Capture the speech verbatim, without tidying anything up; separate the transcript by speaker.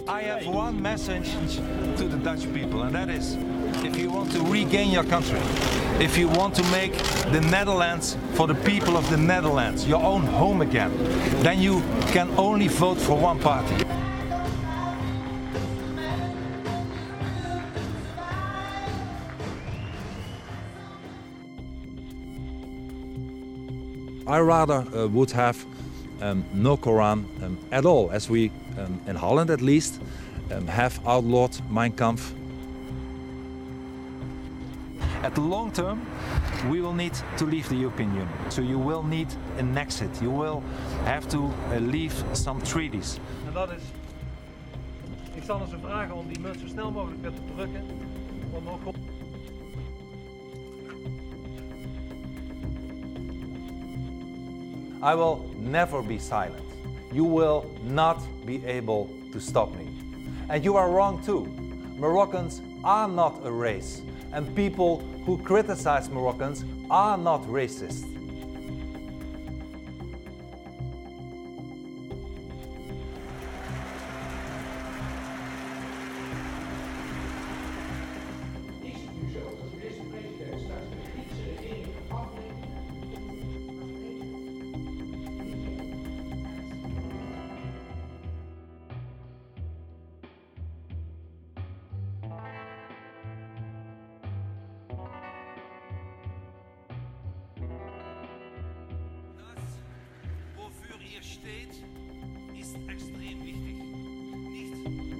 Speaker 1: I have one message to the Dutch people, and that is, if you want to regain your country, if you want to make the Netherlands for the people of the Netherlands your own home again, then you can only vote for one party.
Speaker 2: I rather uh, would have um, no Quran um, at all, as we, um, in Holland at least, um, have outlawed Mein Kampf.
Speaker 1: At the long term, we will need to leave the European Union. So you will need an exit. You will have to uh, leave some treaties.
Speaker 3: En dat is, ik zal ze vragen om die munt zo snel mogelijk weer te drukken. Om ook
Speaker 1: I will never be silent. You will not be able to stop me. And you are wrong too. Moroccans are not a race, and people who criticize Moroccans are not racist.
Speaker 4: Is het nu zo dat de minister-president straks de Griekse regering afneemt?
Speaker 5: Wofür ihr steht, ist extrem wichtig. Nicht